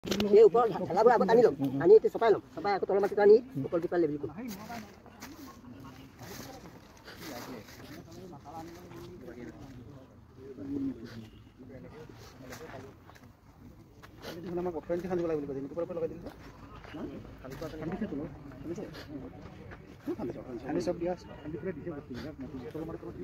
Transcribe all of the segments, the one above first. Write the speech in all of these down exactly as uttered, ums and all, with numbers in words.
এই ওপৰ ঢালাবোৰ আগত আনি ল'ম আনি এইটো চপাই ল'ম চপাই আকৌ তলৰ মাটিটো আনি ওপৰ দুটা লেভেল কৰিম আমাক অফেন্স খান্দিব লাগিব বুলি কৈছে ওপৰৰ পৰা লগাই দিলে না খালি পৰা খান্দিছে তো খান্দিছে খান্দি সব দিয়া খান্দি পুৰা দিছে বস্তু না তলৰ মাটি তলত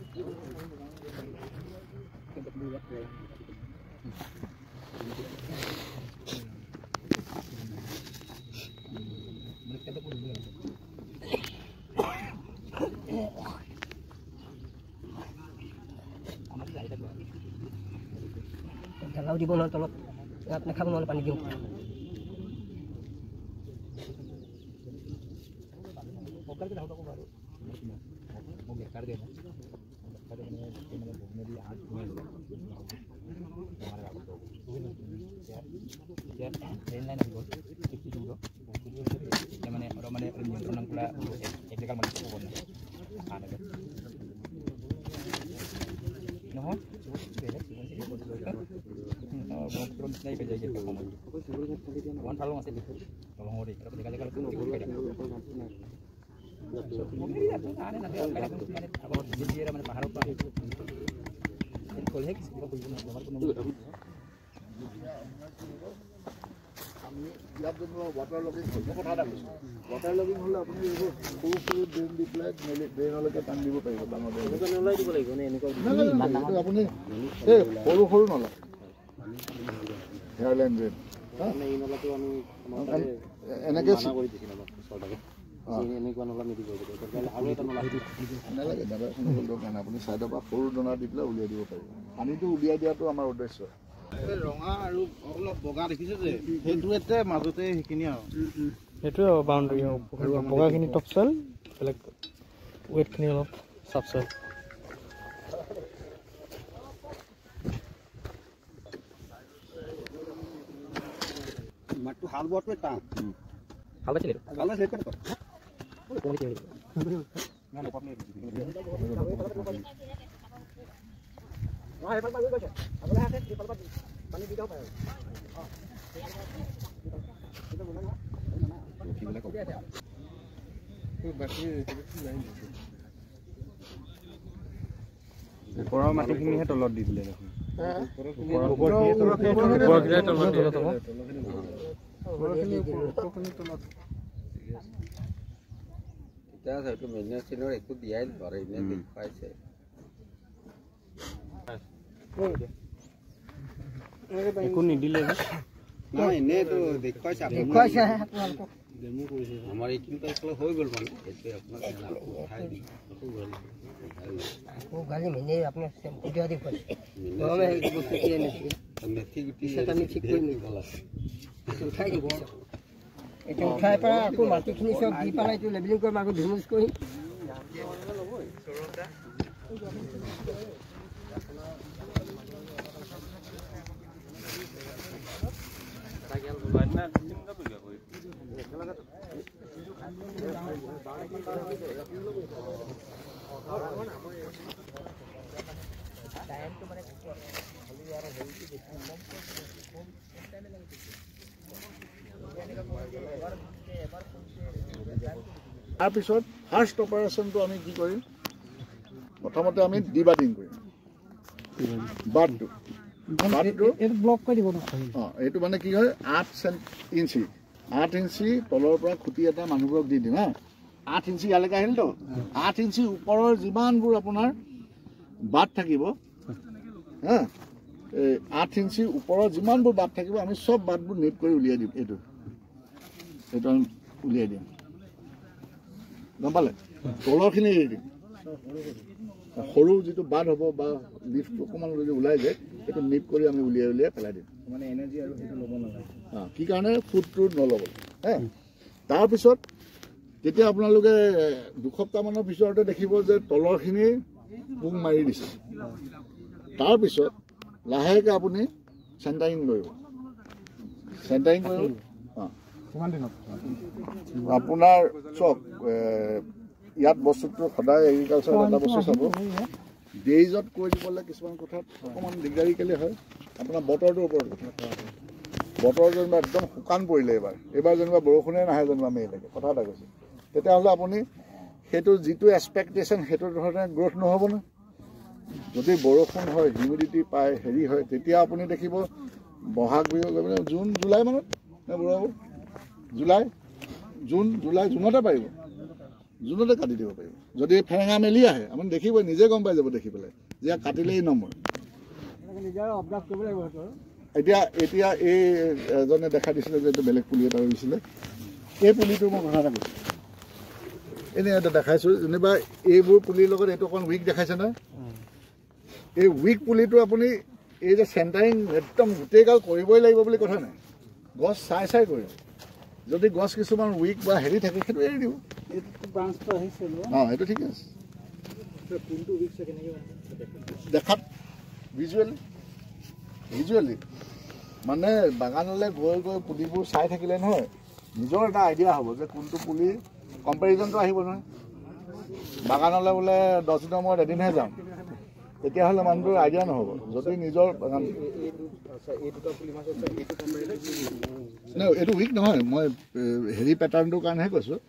ঢালাও দিব নহয় তলত ইয়াত নাখাব নহ'লে পানী দিওঁ water logging water logging hole apuni ego suru suru drain di play drain leke tan dibo paribo dangor drain eko nolai dibo lagibo ne eniko apuni e horu horu nola hairline drain ha nei nola to ami enake mana kori disil amar sodake eniko nola midi kori dibo kale aru eta nola nalage daba sunol do kana apuni side ba horu dona di play uliai dibo paribo pani to uliai dia to amar uddesho ৰঙা আৰু অলপ বগা দেখিছে যে হেতুতে মাজতে হেকিনি আৰু হেতু বাউন্ডাৰী বগাখিনি top সল বেলেগ ওয়েটখিনি অলপ সাব সল মাটু হাল বটে টা হাল ছিল হাল সেট কর কোন কি না না পাবনি Wah, hebat banget guys. Apa lah kan di palpat pani di dalam. Oh. Kita mulai ya. Gimana kok? Itu bateri itu lain. পৰা মাটিখিনিহে তলত দি দিলে দেখোন ওপৰখিনি ওপৰখিনি তলত দিলে তো ওপৰখিনি ওপৰখিনি তলত এটা সেইটো মেইনটেনেন্সৰ একো দিয়াই নৰে এনে দেখুৱাইছে একো নিদিলে নহয় এনে তো দেখুৱাইছে দেখুৱাইছে আপোনালোকক ডেমো কৰিছে আমাৰ এইখিনি তো হৈ গ'ল মানে এতিয়া আপোনাক উঠাই দি ও গালি মেনে আপোনাৰ ভিডিও দেখুৱাইছে আমি এই বস্তু কি আনিছে মেথি গুটি সেটা আমি ঠিক কৰি নিব উঠাই দিব এটা উঠাই পৰা আকৌ মাটিখিনি সব দি পেলাই এইটো লেভেলিং কৰি আকৌ ধুমুচ কৰি তাৰ পিছত ফাৰ্স্ট অপাৰেশনটো আমি কি কৰিম প্ৰথমতে আমি ডিবাডিং কৰিম বাটটো বাটটো এটো ব্লক কৰি দিব অ এইটো মানে কি হয় আঠ ইঞ্চি আঠ ইঞ্চি তলৰ পৰা খুঁটি এটা মানুহক দি দিম হা আঠ ইঞ্চি ইয়ালৈকে আহিল তো আঠ ইঞ্চি ওপৰৰ যিমানবোৰ আপোনাৰ বাট থাকিব হা এই আঠ ইঞ্চি ওপৰৰ যিমানবোৰ বাট থাকিব আমি সব বাটবোৰ নিপ কৰি উলিয়াই দিম এইটো এইটো আমি উলিয়াই দিম গম পালে তলৰখিনি এৰি দিম সৰু যিটো বাট হ'ব বা লিফ্ট অকণমান যদি ওলাই যায় সেইটো নিপ কৰি আমি উলিয়াই উলিয়াই পেলাই দিম মানে এনাৰ্জি আৰু সেইটো ল'ব নালাগে হা কি কাৰণে ফুডটো নল'ব হে তাৰপিছত যেতিয়া আপোনালোকে দুসপ্তাহমানৰ পিছতে দেখিব যে তলৰখিনি পোং মাৰি দিছে তাৰপিছত লাহেকৈ আপুনি চেণ্টাৰিং কৰিব চেণ্টাৰিং কৰিব কিমান দিনত আপোনাৰ চক ইয়াত বস্তুটো সদায় এগ্ৰিকালচাৰত এটা বস্তু চাব ডেইজত কৈ দিবলৈ কিছুমান কথাত অকণমান দিগদাৰী কেলে হয় আপোনাৰ বতৰটোৰ ওপৰত কথা বতৰ যেনিবা একদম শুকান পৰিলে এইবাৰ এইবাৰ যেনিবা বৰষুণে নাহে যেনিবা মেইলৈকে কথা এটা কৈছে তেতিয়াহ'লে আপুনি সেইটো যিটো এক্সপেক্টেশ্যন সেইটো ধৰণে গ্ৰ'থ নহ'ব ন যদি বৰষুণ হয় হিউমিডিটি পায় হেৰি হয় তেতিয়া আপুনি দেখিব বহাগ বিহু জুন জুলাই মানত নে বুঢ়াব জুলাই জুন জুলাই জুনতে পাৰিব জুনতে কাটি দিব পাৰিব যদি ফেৰেঙা মেলি আহে আপুনি দেখিব নিজে গম পাই যাব দেখি পেলাই যে কাটিলেই নম্বৰ এতিয়া এতিয়া এই এজনে দেখা দিছিলে যে এইটো বেলেগ পুলি এটা ৰুইছিলে এই পুলিটো মই কথা এটা কৈছোঁ এনেই এটা দেখাইছোঁ যেনিবা এইবোৰ পুলিৰ লগত এইটো অকণ উইক দেখাইছে নহয় এই উইক পুলিটো আপুনি এই যে চেণ্টাৰিং একদম গোটেইগাল কৰিবই লাগিব বুলি কথা নাই গছ চাই চাই কৰিব যদি গছ কিছুমান উইক বা হেৰি থাকে সেইটো এৰি দিব অঁ সেইটো ঠিকে আছে দেখাত ভিজুৱেলি ভিজুৱেলি মানে বাগানলৈ গৈ গৈ পুলিবোৰ চাই থাকিলে নহয় নিজৰ এটা আইডিয়া হ'ব যে কোনটো পুলি কম্পেৰিজনটো আহিব নহয় বাগানলৈ বোলে দহ দিনৰ মূৰত এদিনহে যাম তেতিয়াহ'লে মানুহটোৰ আইডিয়া নহ'ব যদি নিজৰ বাগান নাই এইটো উইক নহয় মই হেৰি পেটাৰ্ণটোৰ কাৰণেহে কৈছোঁ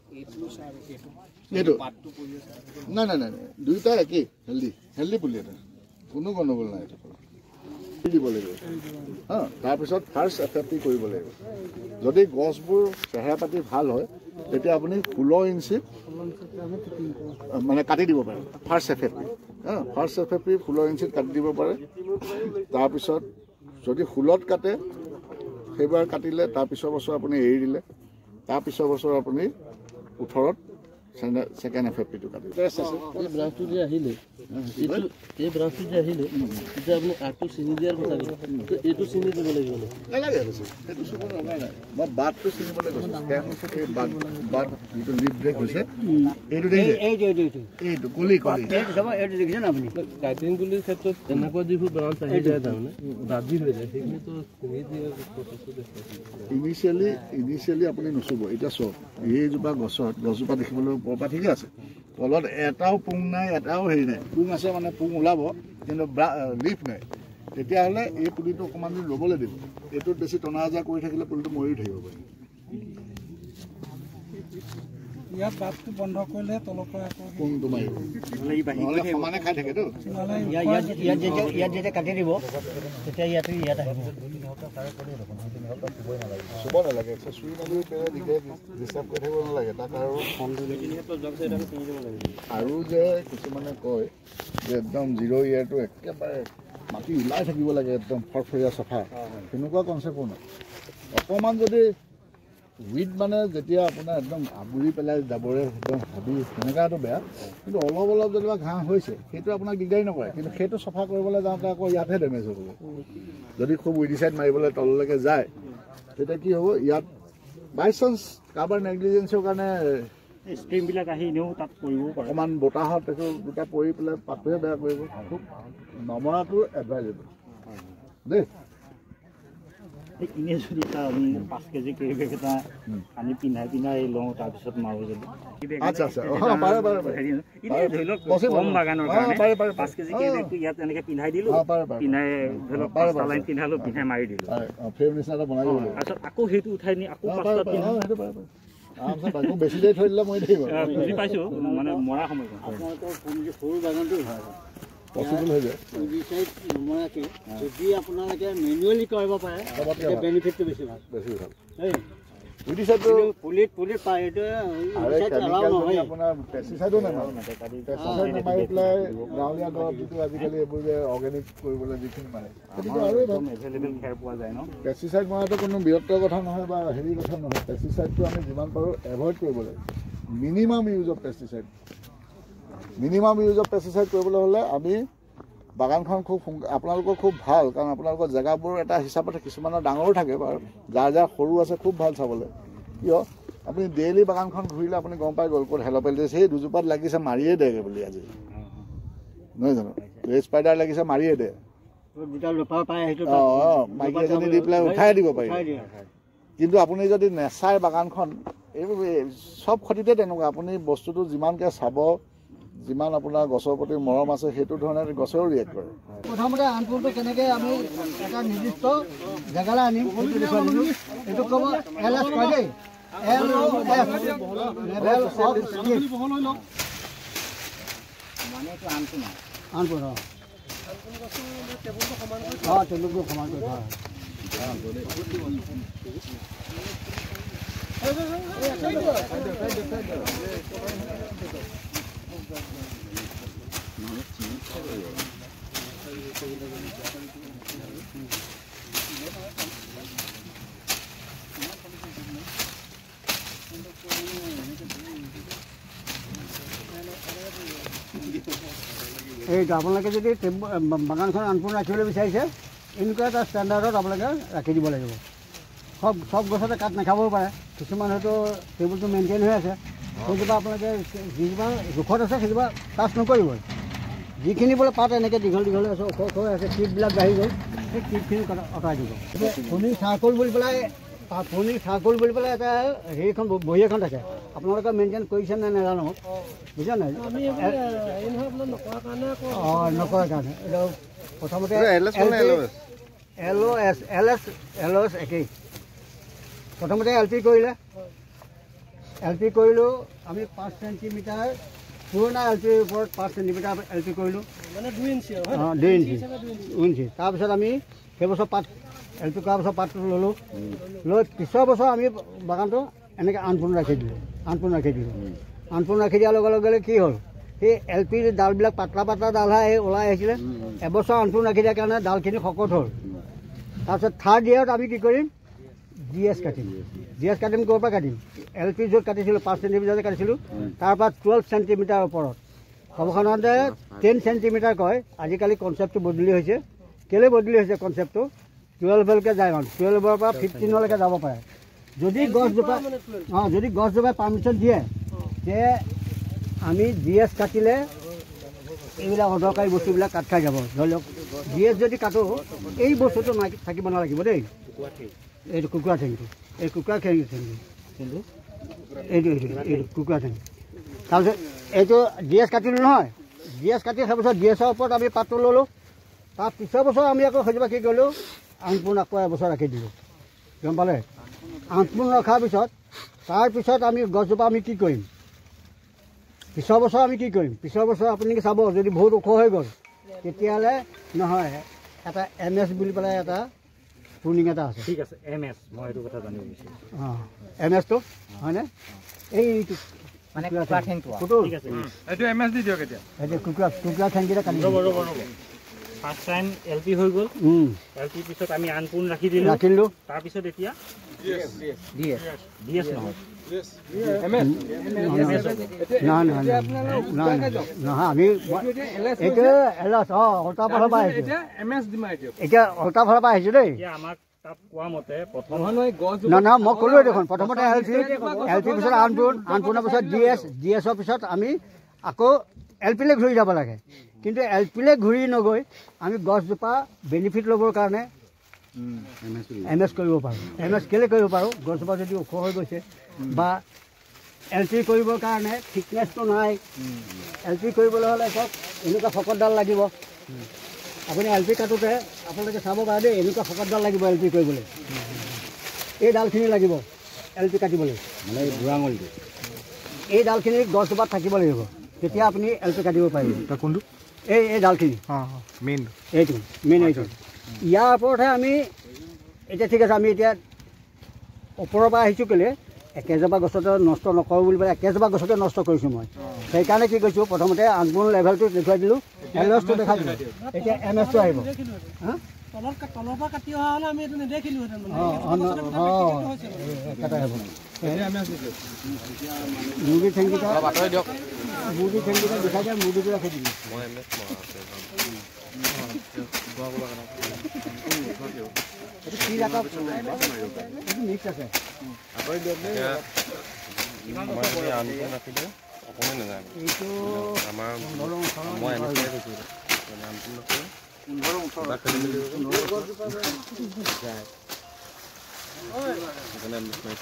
এইটো নাই নাই নাই দুয়োটা একেই হেল্ডি হেল্ডি পুলি এটা কোনো গণ্ডগোল নাই এইটো দিব লাগিব হা তাৰপিছত ফাৰ্ষ্ট এফ এফ পি কৰিব লাগিব যদি গছবোৰ চেহেৰা পাতি ভাল হয় তেতিয়া আপুনি ষোল্ল ইঞ্চিত মানে কাটি দিব পাৰে ফাৰ্ষ্ট এফ এফ পি হা ফাৰ্ষ্ট এফ এফ পি ষোল্ল ইঞ্চিত কাটি দিব পাৰে তাৰপিছত যদি ষোল্লত কাটে সেইবাৰ কাটিলে তাৰপিছৰ বছৰ আপুনি এৰি দিলে তাৰপিছৰ বছৰ আপুনি ওঠৰত ছেকেণ্ড এফ এফ পিটো কাটি এই ব্ৰাঞ্চটো যে আহিলে এইটো এই ব্ৰাঞ্চটো যে আহিলে এতিয়া আপুনি আগটো চিনি দিয়াৰ কথা কৈছে এইটো চিনি দিব লাগিব নালাগে সেইটো চুব লগা নাই মই বাটটো চিনিবলৈ কৈছোঁ এই বাট বাট যিটো লিপ ব্ৰেক হৈছে এইটো দেখিছে এইটো কলি কলি এইটো দেখিছেনে আপুনি কাটিং পুলিৰ ক্ষেত্ৰত এনেকুৱা যিবোৰ ব্ৰাঞ্চ আহি যায় তাৰমানে দাবী হৈ যায় সেইখিনিতো চিনি দিয়াৰ প্ৰচেছটো দেখুৱাইছে ইনিচিয়েলি ইনিচিয়েলি আপুনি নুচুব এতিয়া চাওক এইজোপা গছত গছজোপা দেখিবলৈ ওপৰপৰা ঠিকে আছে তলত এটাও পুং নাই এটাও হেৰি নাই পুং আছে মানে পুং ওলাব কিন্তু লিফ নাই তেতিয়াহ'লে এই পুলিটো অকণমান দিন ৰ'বলৈ দিব এইটোত বেছি টনা আজা কৰি থাকিলে পুলিটো মৰি থাকিব পাৰে ইয়াত বাটটো বন্ধ কৰিলে তলৰ পৰা পুংটো মাৰিব নহ'লে সমানে খাই থাকেতো ইয়াত যেতিয়া কাটি দিব তেতিয়া ইয়াতো ইয়াত আহিব চুব নালাগে চুই মেলি নিজে ডিষ্টাৰ্ব কৰি থাকিব নালাগে তাক আৰু আৰু যে কিছুমানে কয় যে একদম জিৰ' ইয়েৰটো একেবাৰে মাটি ওলাই থাকিব লাগে একদম ফৰফৰীয়া চাফা তেনেকুৱা কনচেপ্টো নাই অকণমান যদি উইড মানে যেতিয়া আপোনাৰ একদম আগুৰি পেলাই যাবৰে একদম হাবি তেনেকুৱাটো বেয়া কিন্তু অলপ অলপ যেনিবা ঘাঁহ হৈছে সেইটো আপোনাক দিগদাৰী নকৰে কিন্তু সেইটো চফা কৰিবলৈ যাওঁতে আকৌ ইয়াতহে ডেমেজ হ'ব যদি খুব উইডিচাইড মাৰিবলৈ তললৈকে যায় তেতিয়া কি হ'ব ইয়াত বাই চান্স কাৰোবাৰ নেগলিজেঞ্চৰ কাৰণে ষ্ট্ৰীমবিলাক আহি এনেও তাত পৰিব পাৰে অকণমান বতাহত এইটো দুটা পৰি পেলাই পাতটোহে বেয়া কৰিব খুব নমৰাটো এডভাইজেবল দেই এনেই যদি তাৰ আমি পাঁচ কেজি কেৰি বেগ এটা আনি পিন্ধাই পিন্ধাই লওঁ তাৰপিছত মাৰোঁ যদি আচ্ছা আচ্ছা পাৰে পাৰে হেৰি এনেই ধৰি লওক কম বাগানৰ কাৰণে পাঁচ কেজি কেৰি বেগটো ইয়াত এনেকৈ পিন্ধাই দিলোঁ পিন্ধাই ধৰি লওক পাঁচটা লাইন পিন্ধালোঁ পিন্ধাই মাৰি দিলোঁ ফ্ৰেম নিচিনা এটা বনাই দিব লাগিব তাৰপিছত আকৌ সেইটো উঠাই নি আকৌ পাঁচটা পিন্ধাওঁ সেইটো পাৰে পাৰে বেছি দেৰি থৈ দিলে মই থাকিব বুজি পাইছোঁ মানে মৰা সময় আপোনালোকৰ সৰু বাগানটো ভাল পচিবল হৈ যায় নমৰাকৈ যদি আপোনালোকে মেনুৱেলি কৰিব পাৰে তেতিয়া বেনিফিটটো বেছি ভাল বেছি ভাল দেই উইডিচাইডটো পুলিত পুলিত পায় এইটো আপোনাৰ পেষ্টিচাইডো নামাৰে পেষ্টিচাইড নামাৰি পেলাই গাঁৱলীয়া দৰৱ যিটো আজিকালি এইবোৰ যে অৰ্গেনিক কৰিবলৈ যিখিনি মাৰে সেইটো আৰু এভেইলেবল খেৰ পোৱা যায় ন পেষ্টিচাইড মৰাটো কোনো বীৰত্বৰ কথা নহয় বা হেৰি কথা নহয় পেষ্টিচাইডটো আমি যিমান পাৰোঁ এভইড কৰিব লাগে minimum use of pesticide minimum use of pesticide কৰিবলৈ হ'লে আমি বাগানখন খুব আপোনালোকৰ খুব ভাল কাৰণ আপোনালোকৰ জেগাবোৰ এটা হিচাপত কিছুমানৰ ডাঙৰো থাকে বাৰু যাৰ যাৰ সৰু আছে খুব ভাল চাবলৈ কিয় আপুনি ডেইলি বাগানখন ঘূৰিলে আপুনি গম পাই গ'ল ক'ত হেল'পেল দিছে সেই দুজোপাত লাগিছে মাৰিয়ে দেগে বুলি আজি নহয় জানো ৰেড স্পাইডাৰ লাগিছে মাৰিয়ে দে অঁ মাইকী এজনী দি পেলাই উঠাই দিব পাৰি কিন্তু আপুনি যদি নেচাই বাগানখন এইবোৰ চব ক্ষতিতে তেনেকুৱা আপুনি বস্তুটো যিমানকৈ চাব যিমান আপোনাৰ গছৰ প্ৰতি মৰম আছে সেইটো ধৰণে গছেও ৰিয়েক্ট কৰে। প্ৰথমতে আনপুৰটো কেনেকৈ আমি এটা নিৰ্দিষ্ট জেগালৈ আনিম সেইটো দেখুৱাই দিলোঁ। এইটো ক'ব এল এছ কয় দেই, L O' S level of skip মানে এইটো আনপুৰ আনপুৰ অঁ অঁ টেবুলটো সমান কৰি থোৱা এইটো আপোনালোকে যদি বাগানখন আনপূৰ্ণ ৰাখিবলৈ বিচাৰিছে এনেকুৱা এটা ষ্টেণ্ডাৰ্ডত আপোনালোকে ৰাখি দিব লাগিব। সব সব গছতে কাঠ নাখাবও পাৰে, কিছুমান হয়তো টেবুলটো মেইনটেইন হৈ আছে, সেইজোপা আপোনালোকে যিজোপা জোখত আছে সেইজোপা টাচ নকৰিবই। যিখিনি বোলে পাত এনেকৈ দীঘল দীঘল আছে ওখ ওখ হৈ আছে টিপবিলাক বাঢ়ি গ'ল, সেই টিপখিনি আঁতৰাই দিব। পনীৰ চাৰ্কল বুলি পেলাই পনীৰ চাৰ্কল বুলি পেলাই এটা হেৰিখন বহী এখন থাকে, আপোনালোকে মেইনটেইন কৰিছে নে নাজানো বুজা নাই। অঁ নকৰাৰ কাৰণে এইটো প্ৰথমতে L O' S L S L O' S একেই। প্ৰথমতে এল পি কৰিলে, এল পি কৰিলোঁ আমি পাঁচ চেণ্টিমিটাৰ পুৰণা এল পিৰ ওপৰত পাঁচ চেণ্টিমিটাৰ এল পি কৰিলোঁ, মানে দুই ইঞ্চি অঁ দুই ইঞ্চি দুই ইঞ্চি তাৰপিছত আমি সেইবছৰ পাত এল পি কৰাৰ পিছত পাতটো ল'লোঁ, লৈ পিছৰ বছৰ আমি বাগানটো এনেকৈ আনপূৰ্ণ ৰাখি দিলোঁ আনপূৰ্ণ ৰাখি দিলোঁ আনপূৰ্ণ ৰাখি দিয়াৰ লগে লগে কি হ'ল, সেই এল পিৰ ডালবিলাক পাতলা পাতলা ডালহে ওলাই আহিছিলে। এবছৰ আনপূৰ্ণ ৰাখি দিয়াৰ কাৰণে ডালখিনি শকত হ'ল। তাৰপিছত থাৰ্ড ইয়েৰত আমি কি কৰিম, জি এছ কাটিম। জি এছ কাটিম ক'ৰ পৰা কাটিম, এল পি য'ত কাটিছিলোঁ পাঁচ চেণ্টিমিটাৰতে কাটিছিলোঁ, তাৰপৰা টুৱেল্ভ চেণ্টিমিটাৰ ওপৰত। সৰ্বসাধাৰণতে টেন চেণ্টিমিটাৰ কয়, আজিকালি কনচেপ্টটো বদলি হৈছে। কেলৈ বদলি হৈছে কনচেপ্টটো, টুৱেলভলৈকে যায় মানে টুৱেলভৰ পৰা ফিফটিনলৈকে যাব পাৰে। যদি গছজোপা অঁ যদি গছজোপাই পাৰ্মিশ্যন দিয়ে যে আমি জি এছ কাটিলে এইবিলাক অদৰকাৰী বস্তুবিলাক কাট খাই যাব। ধৰি লওক জি এছ যদি কাটো এই বস্তুটো নাই থাকিব নালাগিব দেই, এইটো কুকুৰা ঠেংটো, এই কুকুৰা ঠেং ঠেংটো কিন্তু এইটো এইটো এইটো কুকুৰা ঠেং। তাৰপিছত এইটো জি এছ কাটিলোঁ নহয়, জি এছ কাটি সেইবছৰ জি এছৰ ওপৰত আমি পাতটো ল'লোঁ। তাৰ পিছৰ বছৰ আমি আকৌ সেইজোপা কি কৰিলোঁ, আনপূৰ্ণ আকৌ এবছৰ ৰাখি দিলোঁ, গম পালে। আনপূৰ্ণ ৰখাৰ পিছত তাৰপিছত আমি গছজোপা আমি কি কৰিম, পিছৰ বছৰ আমি কি কৰিম, পিছৰ বছৰ আপুনি চাব যদি বহুত ওখ হৈ গ'ল তেতিয়াহ'লে নহয়, এটা এম এছ বুলি পেলাই এটা টুৰ্ণিং এটা আছে। ঠিক আছে এম এছ, মই এইটো কথা জানিব বিচাৰিছোঁ। অঁ এম এছটো হয়নে, এইটো মানে কুকুৰা ঠেংটো ঠিক আছে, এইটো এম এছ দি দিয়ক। এতিয়া এইটো কুকুৰা কুকুৰা ঠেংকেইটা কাটি ৰ'ব ৰ'ব ৰ'ব ফাৰ্ষ্ট টাইম এল পি হৈ গ'ল, এল পি পিছত আমি আনপূৰ্ণ ৰাখি দিলোঁ ৰাখিলোঁ তাৰপিছত এতিয়া ডি এছ ডি এছ নহয় নহয় নহয় আমি এইটো এল এছ অঁ অল্টাৰ ফালৰ পৰা আহিছোঁ, এতিয়া অল্টাৰ ফালৰ পৰা আহিছোঁ দেই। আমাক তাত কোৱা মতে প্ৰথম নহয় নহয় মই ক'লোৱে দেখোন, প্ৰথমতে এল পি এল পি পিছত আনপূৰ্ণ আনপূৰ্ণৰ পিছত ডি এছ ডি এছৰ পিছত আমি আকৌ এল পিলৈ ঘূৰি যাব লাগে। কিন্তু এল পিলৈ ঘূৰি নগৈ আমি গছজোপা বেনিফিট ল'বৰ কাৰণে এম এছ কৰিব পাৰোঁ। এম এছ কেলৈ কৰিব পাৰোঁ, গছজোপা যদি ওখ হৈ গৈছে বা এল পি কৰিবৰ কাৰণে থিকনেছটো নাই, এল পি কৰিবলৈ হ'লে চব এনেকুৱা শকতডাল লাগিব। আপুনি এল পি কাটোতে আপোনালোকে চাব পাৰে দেই, এনেকুৱা শকতডাল লাগিব এল পি কৰিবলৈ, এই ডালখিনি লাগিব এল পি কাটিবলৈ, মানে বুঢ়া আঙুলিটো এই ডালখিনি গছজোপাত থাকিব লাগিব, তেতিয়া আপুনি এল পি কাটিব পাৰিব। কোনটো এই এই ডালখিনি মেইন এইটো মেইন এইটো ইয়াৰ ওপৰতহে আমি এতিয়া ঠিক আছে। আমি এতিয়া ওপৰৰ পৰা আহিছোঁ কেলৈ, একেজোপা গছতে নষ্ট নকৰোঁ বুলি পেলাই একেজোপা গছতে নষ্ট কৰিছোঁ মই। সেইকাৰণে কি কৰিছোঁ, প্ৰথমতে আনপূৰ্ণ লেভেলটো দেখুৱাই দিলোঁ, এল এছটো দেখাই দিলোঁ, এতিয়া এম এছটো আহিব। মুৰ্গী ঠেংকেইটা মুৰ্গী ঠেংকেইটা দেখাই দিয়া, মুৰ্গীটো ৰাখি দিলোঁ। মিক্স আছে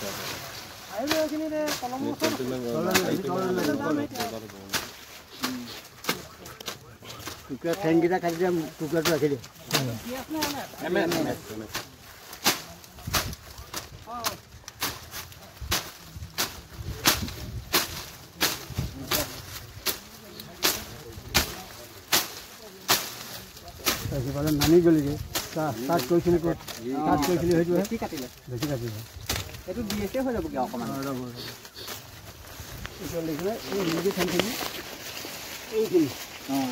এইটো কুকুৰা ঠেংকেইটা কাটি দিয়া কুকুৰাটো ৰাখি দিয়ে তাৰপিছত নামি গ'লগৈ তাত কৈছিলোঁ তাত কৈছিলোঁ সেইটো বেছি কাটিলে বেছি কাটিলে এইটো ডি এছে হৈ যাবগৈ অকণমান এতিয়া লিখিলে এই মুৰ্গী ঠেংখিনি এইখিনি অঁ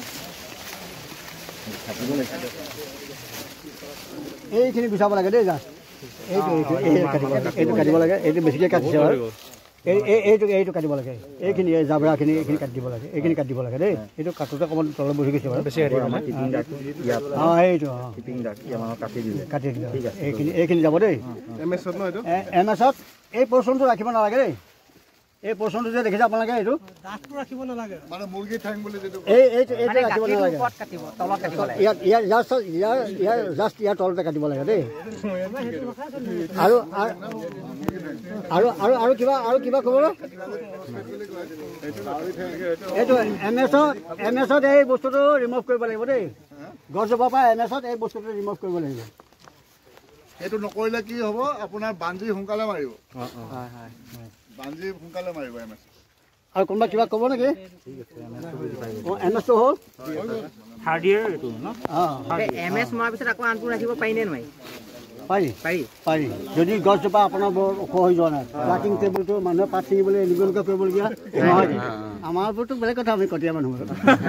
এইখিনি গুচাব লাগে দেই জাষ্ট এইটো এইটো কাটিব লাগে এইটো কাটিব লাগে এইটো বেছিকৈ কাটিছে বাৰু এই এইটো এইটো কাটিব লাগে এইখিনি এই জাবৰাখিনি এইখিনি কাটি দিব লাগে এইখিনি কাটি দিব লাগে দেই এইটো কাটোতে অকণমান তলত বহি গৈছে বাৰু বেছি অঁ এইটো অঁ কাটি দিলে কাটি দিলে এইখিনি এইখিনি যাব দেই এম এছত ন এইটো এম এছত এই পৰ্চনটো ৰাখিব নালাগে দেই এই পৰ্চনটো যে দেখিছে আপোনালোকে এইটো দাঁতটো ৰাখিব নালাগে মানে মুৰ্গী ঠেং বুলি যেটো এই এইটো এইটো ৰাখিব নালাগে ওপৰত কাটিব তলত কাটিব লাগে ইয়াত ইয়াত জাষ্ট ইয়াৰ ইয়াৰ জাষ্ট ইয়াৰ তলতে কাটিব লাগে দেই আৰু আৰু আৰু আৰু কিবা আৰু কিবা ক'ব এইটো এম এছত এম এছত এই বস্তুটো ৰিমুভ কৰিব লাগিব দেই গছজোপাৰ পৰা এম এছত এই বস্তুটো ৰিমুভ কৰিব লাগিব এইটো নকৰিলে কি হ'ব আপোনাৰ বাঞ্জি সোনকালে মাৰিব হয় হয় বাঞ্জি সোনকালে মাৰিব এম এছ আৰু কোনোবা কিবা ক'ব নেকি এম এছটো হ'ল থাৰ্ড ইয়েৰ এইটো ন অঁ এম এছ মৰাৰ পিছত আকৌ আনটো ৰাখিব পাৰিনে নোৱাৰি পাৰি পাৰি পাৰি যদি গছজোপা আপোনাৰ বৰ ওখ হৈ যোৱা নাই প্লাকিং টেবুলটো মানুহে পাত ছিঙিবলৈ এনেকুৱা এনেকুৱা কৰিবলগীয়া নহয় আমাৰবোৰতো বেলেগ কথা আমি কটীয়া মানুহ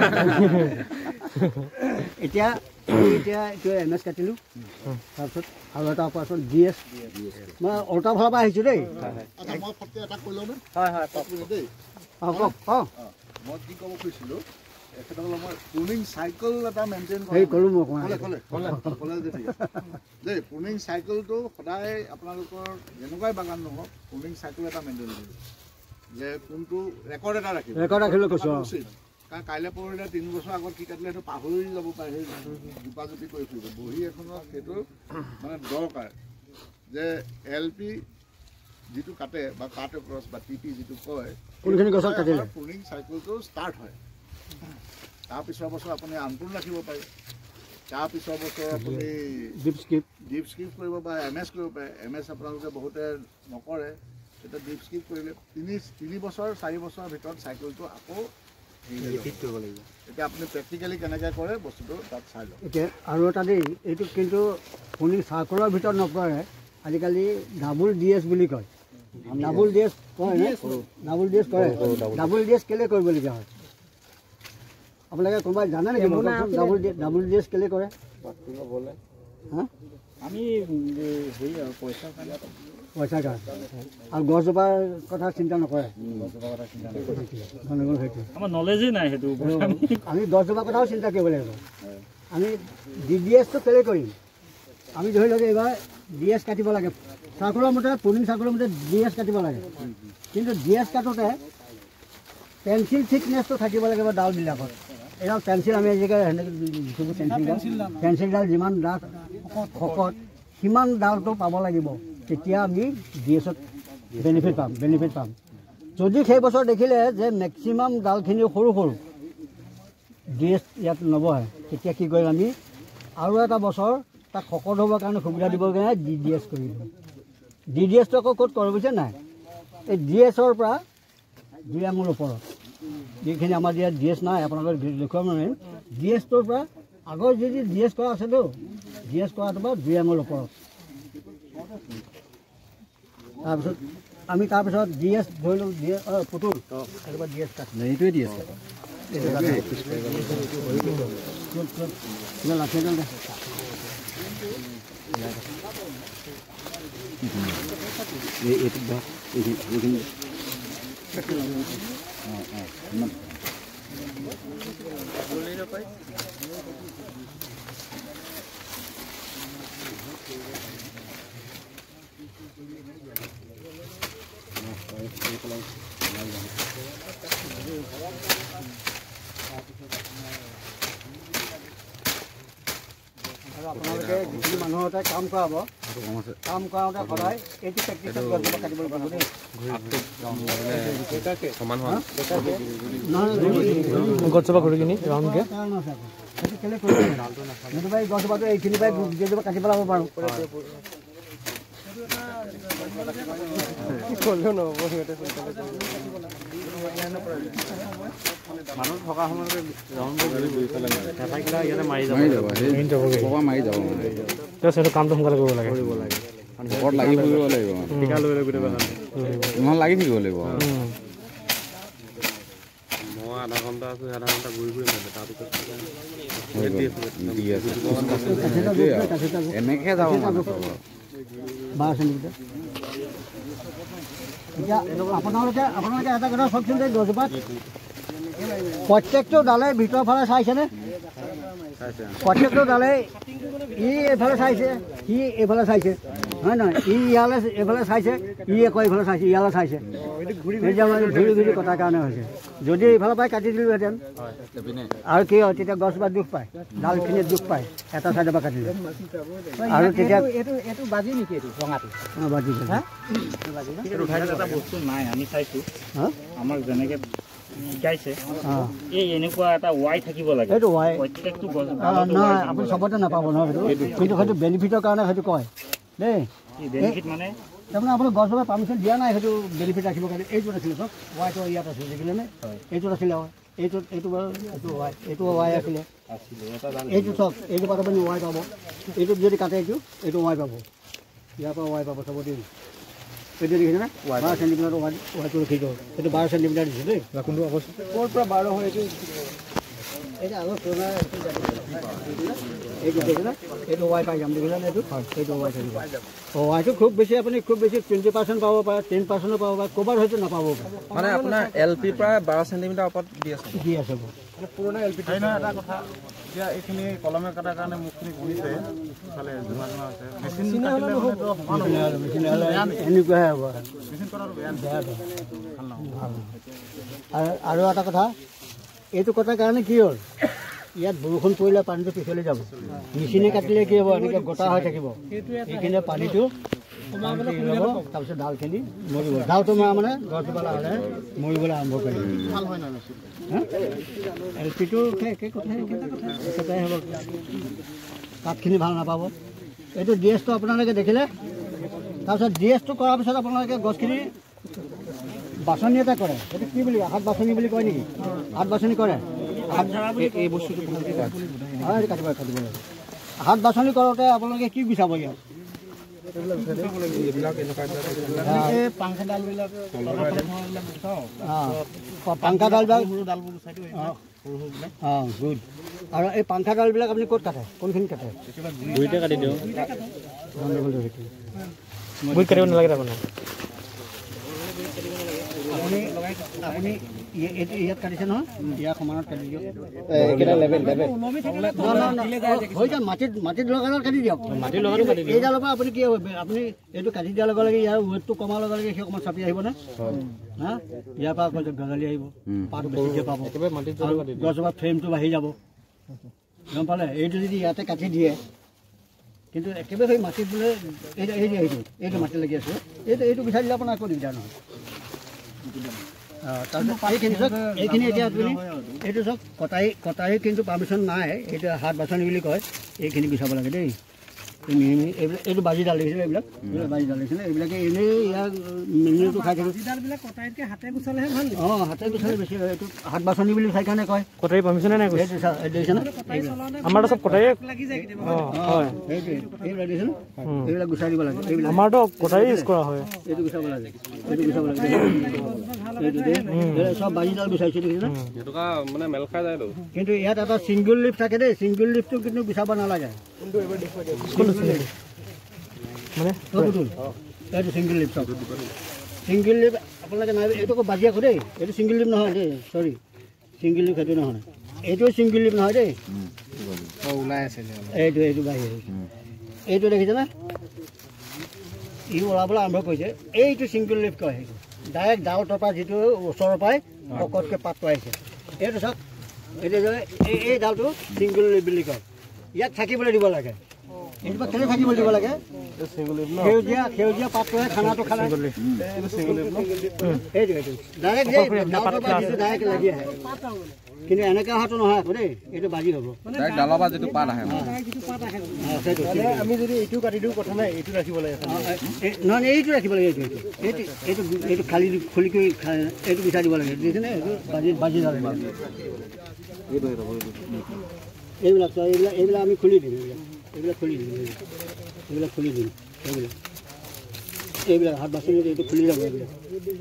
এতিয়া এতিয়া এইটো এম এছ কাটিলোঁ তাৰপিছত আৰু এটা অপাৰেশ্যন ডি এছ মই উল্টা ফালৰ পৰা আহিছোঁ দেই মই ফটকে এটা কৈ লওঁ নে হয় হয় দেই অঁ কওক অঁ মই কি ক'ব খুজিছিলোঁ এখেতসকলক মই প্ৰুনিং চাইকেল এটা মেইনটেইন সেই কৰোঁ মই ক'লে ক'লে ক'লে যে ঠিক আছে দেই প্ৰুনিং চাইকেলটো সদায় আপোনালোকৰ যেনেকুৱাই বাগান নহওক প্ৰুনিং চাইকেল এটা মেইনটেইন কৰিব যে কোনটো ৰেকৰ্ড এটা ৰাখিব ৰেকৰ্ড ৰাখিবলৈ কৈছোঁ উচিত কাৰণ কাইলৈ পৰহিলে তিনি বছৰ আগত কি কাটিলে সেইটো পাহৰি যাব পাৰে সেই জোপাজুপি কৰি ফুৰিব বহী এখনত সেইটো মানে দৰকাৰ যে এল পি যিটো কাটে বা কাট ক্ৰছ বা টি পি যিটো কয় কোনখিনি গছত কাটিলে প্ৰুনিং চাইকেলটো ষ্টাৰ্ট হয় তাৰপিছৰ বছৰ আপুনি আনপুৰ ৰাখিব পাৰে তাৰপিছৰ বছৰ আপুনি ডিপ স্কিপ ডিপ স্কিপ কৰিব পাৰে এম এছ কৰিব পাৰে এম এছ আপোনালোকে বহুতে নকৰে তেতিয়া ডিপ স্কিপ কৰিলে তিনি তিনি বছৰ চাৰি বছৰৰ ভিতৰত চাইকেলটো আকৌ ৰিপিট কৰিব লাগিব এতিয়া আপুনি প্ৰেক্টিকেলি কেনেকৈ কৰে বস্তুটো তাত চাই লওক এতিয়া আৰু এটা দেই এইটো কিন্তু প্ৰুনিং চাৰ্কলৰ ভিতৰত নপৰে আজিকালি ডাবুল ডি এছ বুলি কয় ডাবুল ডি এছ কয় ডাবুল ডি এছ কৰে ডাবুল ডি এছ কেলৈ কৰিবলগীয়া হয় আপোনালোকে কোনোবাই জানে নেকি double D double D S কেলৈ কৰে আমি হেৰি আৰু পইচা পইচাৰ কাৰণে আৰু গছজোপাৰ কথা চিন্তা নকৰে আমাৰ নলেজেই নাই সেইটো আমি গছজোপাৰ কথাও চিন্তা কৰিব লাগিব আমি ডি ডি এছটো কেলৈ কৰিম আমি ধৰি লওক এইবাৰ ডি এছ কাটিব লাগে চাৰ্কুলৰ মতে প্ৰুনিং চাৰ্কুলৰ মতে ডি এছ কাটিব লাগে কিন্তু ডি এছ কাটোতে পেঞ্চিল থিকনেছটো থাকিব লাগিব ডালবিলাকত এইডাল পেঞ্চিল আমি আজিকালি পেঞ্চিলডাল পেঞ্চিলডাল যিমান ডাঠ শকত সিমান ডালটো পাব লাগিব তেতিয়া আমি ডি এছত বেনিফিট পাম বেনিফিট পাম যদি সেই বছৰ দেখিলে যে মেক্সিমাম ডালখিনি সৰু সৰু ডি এছ ইয়াত নবহে তেতিয়া কি কৰিম আমি আৰু এটা বছৰ তাক শকত হ'বৰ কাৰণে সুবিধা দিবৰ কাৰণে ডি ডি এছ কৰি দিম ডি ডি এছটো আকৌ ক'ত কৰিব বুজিছে নাই এই ডি এছৰ পৰা দুই আঙুল ওপৰত যিখিনি আমাৰ ইয়াত ডি এছ নাই আপোনালোকে দেখুৱাব নোৱাৰিম ডি এছটোৰ পৰা আগৰ যদি ডি এছ কৰা আছেতো ডি এছ কৰাটোৰ পৰা দুই আঙুল ওপৰত তাৰপিছত আমি তাৰপিছত ডি এছ ধৰিলোঁ ডি এছ পুতুল একেবাৰে ডি এছ কাট এইটোৱে ডি এছ কিবা লাঠি এডাল দে আপোনালোকে যিখিনি মানুহৰ এটা কাম কৰাব কাম কৰাওঁতে সদায় এইটো প্ৰেক্টিছত গছজোপা কাটিব লাগিব দেই গছজোপা কৰি কিনি ৰাউণ্ডকৈ কাৰণ আছে সেইটো কেলে কৰিব নতুবা এই গছজোপাটো এইখিনি পাই গোটেইজোপা কাটি পেলাব পাৰোঁ মানুহ থকা সময়তে মাৰি যাব মাৰি যাব সেইটো কামটো সোনকালে কৰিব লাগে কৰিব লাগে ঘৰত লাগি ফুৰিব লাগিব টিকা লৈ লৈ গোটেই নহ'লে লাগি থাকিব লাগিব মই আধা ঘণ্টা আছো আধা ঘণ্টা ঘূৰি ঘূৰি মাৰিলে তাৰপিছত এনেকৈ যাব বাৰ চেণ্টিমিটাৰ এতিয়া আপোনালোকে আপোনালোকে এটা কথা চাওকচোন যে গছজোপাত প্ৰত্যেকটো ডালে ভিতৰৰ ফালে চাইছেনে প্ৰত্যেকটো ডালে ই এইফালে চাইছে সি এইফালে চাইছে হয় নহয় ই ইয়ালৈ এইফালে চাইছে ই আকৌ এইফালে চাইছে ইয়ালৈ চাইছে ঘূৰি ঘূৰি কটাৰ কাৰণে হৈছে যদি এইফালৰ পৰাই কাটি দিলোহেঁতেন আৰু কি হয় তেতিয়া গছজোপা দুখ পায় ডালখিনিত দুখ পায় এটা চাইডৰ পৰা কাটিলে আৰু তেতিয়া এইটো বাজি নেকি এইটো ৰঙাটো অঁ বাজি এটা বস্তু নাই আমি চাইছোঁ আমাক যেনেকৈ শিকাইছে এই এনেকুৱা এটা ৱাই থাকিব লাগে এইটো ৱাই প্ৰত্যেকটো গছ নহয় আপুনি চবতে নাপাব নহয় সেইটো কিন্তু সেইটো বেনিফিটৰ কাৰণে সেইটো কয় দেই বেনিফিট মানে তাৰমানে আপোনাৰ গছজোপা পাৰ্মিশ্যন দিয়া নাই সেইটো বেনিফিট ৰাখিবৰ কাৰণে এইটোত আছিলে চব ৱাইটো ইয়াত আছিলে দেখিলেনে এইটোত আছিলে এইটোত এইটো বাৰু এইটো ৱাই এইটো ৱাই আছিলে এইটো চব এইটো পাত আপুনি ৱাই পাব এইটোত যদি কাটে এইটো এইটো ৱাই পাব ইয়াৰ পৰা ৱাই পাব চবতে এইটো দেখিছেনে বাৰ চেণ্টিমিটাৰ ৱাই ৱাইটো ৰখি গ'ল এইটো বাৰ চেণ্টিমিটাৰ দিছে দেই কোনটো অৱস্থা ক'ৰ পৰা বাৰ হয় এইটো এইটো আগৰ পুৰণা এইটো দেখিলে এইটো ৱাই পাই যাম দেখিলে এইটো এইটো ৱাই থাকিব অঁ ৱাইটো খুব বেছি আপুনি খুব বেছি টুৱেণ্টি পাৰ্চেণ্ট পাব পাৰে টেন পাৰ্চেণ্টো পাব পাৰে ক'ৰবাত হয়তো নাপাব মানে আপোনাৰ এল পি প্ৰায় বাৰ চেণ্টিমিটাৰ ওপৰত দি আছে দি আছে পুৰণা এল পি এটা কথা এতিয়া এইখিনি কলমে কটাৰ কাৰণে মুখখিনি ঘূৰিছে ইফালে জোঙা জোঙা আছে মেচিন এনেকুৱাহে হ'ব মেচিন কটাটো বেয়া আৰু এটা কথা এইটো কটাৰ কাৰণে কি হ'ল ইয়াত বৰষুণ পৰিলে পানীটো পিছলৈ যাব মেচিনে কাটিলে কি হ'ব এনেকৈ গোটা হৈ থাকিব এইখিনি পানীটো যাব তাৰপিছত ডালখিনি মৰিব ডালটো মৰা মানে গছজোপা হ'লে মৰিবলৈ আৰম্ভ কৰিব ভাল হয় নহয় এল পিটো একে কথাই একেটাই হ'ব কাঠখিনি ভাল নাপাব এইটো ডি এছটো আপোনালোকে দেখিলে তাৰপিছত ডি এছটো কৰাৰ পিছত আপোনালোকে গছখিনি বাছনি এটা কৰে সেইটো কি বুলি হাত বাছনি বুলি কয় নেকি হাত বাছনি কৰে এই বস্তুটো কাটিব কাটিব লাগে হাত বাছনি কৰোঁতে আপোনালোকে কি গুচাব ইয়াত পাংখা ডালবিলাক পাংখা ডালবিলাক অঁ গুড আৰু এই পাংখা ডালবিলাক আপুনি ক'ত কাটে কোনখিনি কাটে গুৰিতে কাটি দিওঁ গুৰিত কাটিব নালাগে তাৰমানে আপুনি আপুনি ইয়াত কাটিছে নহয় ইয়াৰ সমানত কাটি দিয়ক হৈ যাম মাটিত মাটিত লগালত কাটি দিয়ক মাটিত লগাটো কাটি দিয়ক এইডালৰ পৰা আপুনি কি হ'ব আপুনি এইটো কাটি দিয়াৰ লগে লগে ইয়াৰ ৱেটটো কমাৰ লগে লগে সেই অকণমান চাপি আহিবনে হা ইয়াৰ পৰা আকৌ গজালি আহিব পাতটো বেছিকৈ পাব গছজোপা ফ্ৰেমটো বাঢ়ি যাব গম পালে এইটো যদি ইয়াতে কাটি দিয়ে কিন্তু একেবাৰে সেই মাটিত বোলে এইটো এই এইটো এইটো মাটি লাগি আছে এইটো এইটো বিচাৰি দিলে আপোনাৰ একো দিগদাৰ নহয় তাৰপিছত এইখিনি চাওক এইখিনি এতিয়া আপুনি এইটো চাওক কটাৰী কটাৰী কিন্তু পাৰ্মিশ্যন নাই এইটো হাত বাছনি বুলি কয় এইখিনি গুচাব লাগে দেই এইবিলাক এইটো বাজি ডাল দেখিছিলে এইবিলাক বাজি ডাল দেখিছিলে এইবিলাকে এনেই ইয়াৰ মেনুটো খাই থাকে ডালবিলাক কটাৰীতকৈ হাতে গুচালেহে ভাল অঁ হাতে গুচালে বেছি হয় এইটো হাত বাছনি বুলি চাই কাৰণে কয় কটাৰী পাৰ্মিশ্যনে নাই এইটো দেখিছেনে আমাৰতো চব কটাৰী হয় সেইটোৱে এইবিলাক দেখিছেনে এইবিলাক গুচাই দিব লাগে এইবিলাক আমাৰতো কটাৰী ইউজ কৰা হয় এইটো গুচাব লাগে এইটো গুচাব লাগে এইটো দেই চব বাজি ডাল গুচাইছে দেখিছেনে মানে মেল খাই যায় কিন্তু ইয়াত এটা ছিংগুল লিফ থাকে দেই ছিংগুল লিফটো কিন্তু গুচাব নালাগে মানে এইটো ছিংগুল লিফ চব ছিংগুল লিফ আপোনালোকে নাই এইটো আকৌ বাজি আকৌ দেই এইটো ছিংগুল লিফ নহয় দেই চৰি ছিংগুল লিফ সেইটো নহয় এইটো ছিংগুল লিফ নহয় দেই ওলাই আছে এইটো এইটো বাঢ়ি আহিছে এইটো দেখিছেনে ই ওলাবলৈ আৰম্ভ কৰিছে এইটো ছিংগুল লিফ কয় সেইটো ডাইৰেক্ট ডাউটৰ পৰা যিটো ওচৰৰ পৰাই পকতকৈ পাতটো আহিছে এইটো চাওক এইটো এই এই ডালটো ছিংগুল লিফ বুলি কয় ইয়াত থাকিবলৈ দিব লাগে এইটো কেলে থাকিবলৈ দিব লাগে সেউজীয়া সেউজীয়া পাতটোহে খানাটো খালে এইটো এইটো ডাইৰেক্ট ডাউটৰ পৰা যিটো ডাইৰেক্ট লাগি আহে কিন্তু এনেকৈ অহাটো নহয় আকৌ দেই, এইটো বাজি হ'ব। ডালৰ পৰা যিটো পাত আহে আমি যদি এইটো কাটি দিওঁ কথা নাই, এইটো ৰাখিব লাগে। নহয় এইটো ৰাখিব লাগে, এইটো এইটো এইটো এইটো খালি খুলি কৰি এইটো বিচাৰ দিব লাগে, দেখিছেনে? এইটো বাজি বাজি যাব লাগে। এইবিলাক এইবিলাক এইবিলাক আমি খুলি দিম, এইবিলাক এইবিলাক খুলি দিম, এইবিলাক খুলি দিম, এইবিলাক এইবিলাক হাত বাচি এইটো খুলি যাব, এইবিলাক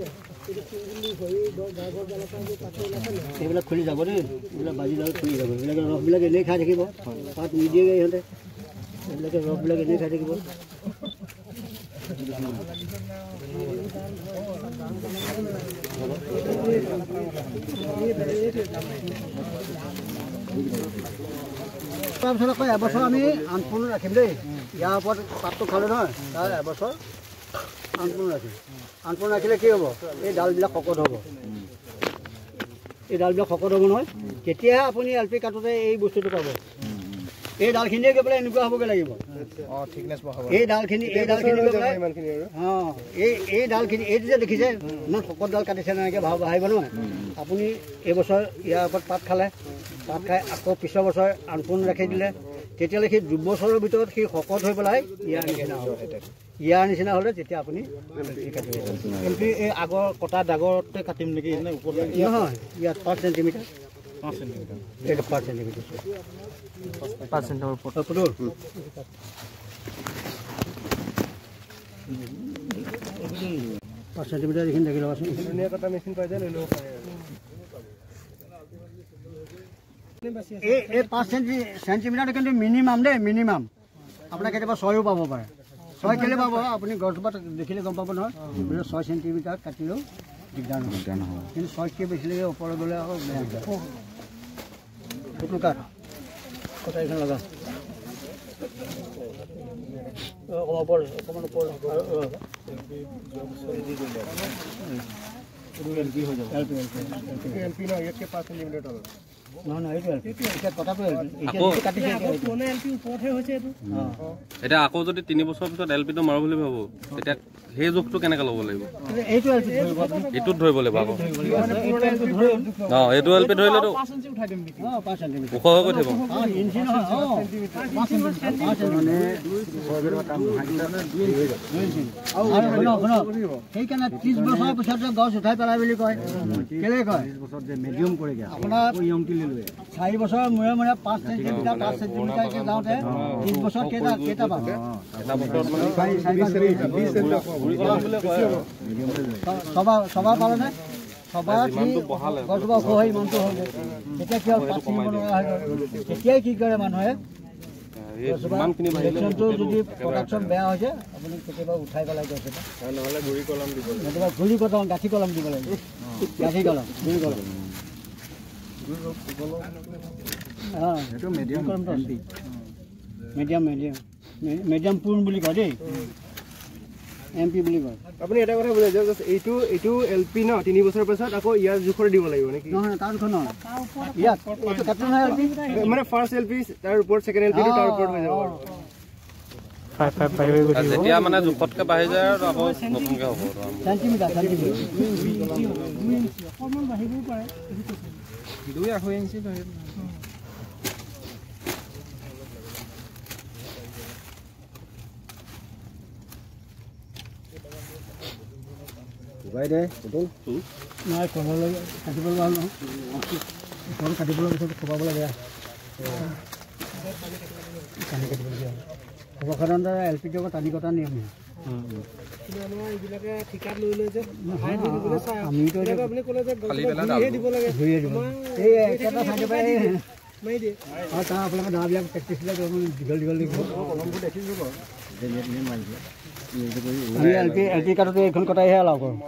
এইবিলাক খুলি যাব দেই, এইবিলাক বাজি যাব খুলি যাব। এইবিলাকে ৰসবিলাক এনেই খাই থাকিব, পাত নিদিয়েগৈ ইহঁতে, এইবিলাকে ৰসবিলাক এনেই খাই থাকিব। তাৰপিছত আকৌ এবছৰ আমি আনপূৰ্ণ ৰাখিম দেই, ইয়াৰ ওপৰত পাতটো খালে নহয়, তাৰ এবছৰ আনপূৰ্ণ ৰাখিম। আনপূৰ্ণ ৰাখিলে কি হ'ব? এই ডালবিলাক শকত হ'ব, এই ডালবিলাক শকত হ'ব নহয়, তেতিয়াহে আপুনি এল পি কাটোতে এই বস্তুটো পাব। এই ডালখিনিয়ে গৈ পেলাই এনেকুৱা হ'বগৈ লাগিব, এই ডালখিনি এই ডালখিনি গৈ পেলাই অঁ এই এই ডালখিনি এইটো যে দেখিছে ইমান শকত ডাল কাটিছে এনেকৈ ভাও বাঢ়িব নহয়। আপুনি এইবছৰ ইয়াৰ ওপৰত পাত খালে, পাত খাই আকৌ পিছৰ বছৰ আনপূৰ্ণ ৰাখি দিলে, তেতিয়াহ'লে সি দুবছৰৰ ভিতৰত সি শকত হৈ পেলাই ইয়াৰ নিচিনা হ'ব। ইয়াৰ নিচিনা হ'লে তেতিয়া আপুনি কাটিব। এই আগৰ কটা দাগৰতে কাটিম নেকি? নহয়, ইয়াত পাঁচ চেণ্টিমিটাৰ, পাঁচ চেণ্টিমিটাৰ এইটো পাঁচ চেণ্টিমিটাৰ পাঁচ চেণ্টিমিটাৰ ওপৰত পাঁচ চেণ্টিমিটাৰ এইখিনি দেখি ল'বাচোন। ধুনীয়া কটা মেচিন পাই যায়, লৈ ল'ব পাৰে। এই এই পাঁচ চেণ্টি চেণ্টিমিটাৰটো কিন্তু মিনিমাম দেই, মিনিমাম। আপোনাৰ কেতিয়াবা ছয়ো পাব পাৰে, ছয় কেলে পাব আপুনি গছজোপাত দেখিলে গম পাব নহয়। বোলে ছয় চেণ্টিমিটাৰ কাটিলেও দিগদাৰ নহয়, দিগদাৰ নহয়। কিন্তু ছয়তকৈ বেছিলৈকে ওপৰত গ'লে আকৌ বেয়া হৈ যায়। সেইটো কাঠ কটা এইখন লগা ওপৰ অকণমান ওপৰ এল পি হৈ যাব। L P L P L P নহয়, ইয়াতকৈ পাঁচ চেণ্টিমিটাৰ তলত। নহয় নহয় এইটো এল পি, এতিয়া কটাটো এল পি, এতিয়া কাটিছে পুৰণা এল পি ওপৰতহে হৈছে এইটো। এতিয়া আকৌ যদি তিনি বছৰৰ পিছত এল পিটো মাৰো বুলি ভাবো, তেতিয়া সেই জোখটো কেনেকৈ ল'ব লাগিব? এইটো এল পি ধৰিব, এইটোত ধৰিব লাগিব আকৌ। অঁ এইটো এল পি ধৰিলেতো অঁ পাঁচ চেণ্টিমিটাৰ ওখ হৈ গৈ থাকিব। অঁ ইঞ্চি নহয়, অঁ পাঁচ চেণ্টিমিটাৰ আৰু শুনক শুনক, সেইকাৰণে ত্ৰিছ বছৰৰ পিছত যে গছ উঠাই পেলাই বুলি কয়, কেলে কয়? মিডিয়াম কৰেগৈ আপোনাৰ চাৰি বছৰৰ মূৰে মূৰে পাঁচ চেণ্টিমিটাৰ পাঁচ চেণ্টিমিটাৰকৈ যাওঁতে ত্ৰিছ বছৰত কেইটা কেইটা পাব? ছবাৰ ছবাৰ পালেনে? ছবাৰ গছজোপা ওখ হৈ ইমানটো হৈ গ'ল, তেতিয়া কি হ'ল? পাত ছিঙিব লগা হৈ গ'ল। তেতিয়াই কি কৰে মানুহে, প্ৰডাকশ্যনটো যদি প্ৰডাকশ্যন বেয়া হৈছে আপুনি কেতিয়াবা উঠাই পেলাই গছজোপা, নহ'লে গুড়ি কলম দিব, কেতিয়াবা গুড়ি কলম গাঁঠি কলম দিব লাগিব, গাঁঠি কলম গুড়ি কলম। অঁ সেইটো মিডিয়াম মিডিয়াম মিডিয়াম মিডিয়াম পূৰ্ণ বুলি কয় দেই, এম পি বুলি কয়। আপুনি এটা কথা বুজাই দিয়ক, এইটো এইটো এল পি ন, তিনি বছৰৰ পাছত আকৌ ইয়াৰ জোখৰে দিব লাগিব নেকি? নহয় তাৰখন নহয়, ইয়াত এইটো কাটি নহয় এল পি, মানে ফাৰ্ষ্ট এল পি তাৰ ওপৰত ছেকেণ্ড এল পিটো তাৰ ওপৰত হৈ যাব। ফাইভ ফাইভ ফাইভ হৈ গৈ থাকিব। যেতিয়া মানে জোখতকৈ বাঢ়ি যায় আৰু আকৌ নতুনকৈ হ'ব। চেণ্টিমিটাৰ চেণ্টিমিটাৰ অকণমান বাঢ়িবও পাৰে, দুই আঢ়ৈ ইঞ্চি বাঢ়িব। নাই কললৈ কাটিবলৈ ভাল নহয়, কল কাটিবলৈ পিছত খোপাবলৈ বেয়া, টানি কাটিবলগীয়া হয়। সৰ্বসাধাৰণতে এল পি টি টানি কটা নিয়ম নহয়। আমিতো ধুয়ে দিব এই একেটা চাইডৰ পৰা আৰু তাৰ আপোনালোকে দাবিলাক প্ৰেক্টিচ বিলাক দীঘল দীঘল দেখিব। আমি এল পি এল পি কাটোতে এইখন কটাইহে এলাও কৰোঁ।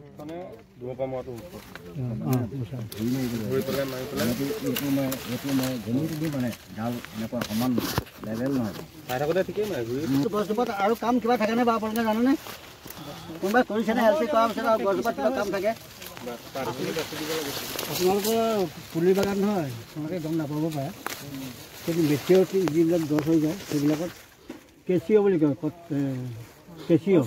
গছজোপাত আৰু কাম কিবা থাকেনে বাৰু আপোনালোকে জানেনে? কোনোবাই কৰিছেনে এল পি কৰাৰ পিছত আৰু গছজোপাত কিবা কাম থাকে? আপোনালোকৰ পুলি বাগান নহয়, তোমালোকে গম নাপাব পাৰে, কিন্তু মেচিঅ'ৰ যিবিলাক গছ হৈ যায় সেইবিলাকত কেচিঅ' বুলি কয়, কেচিঅ'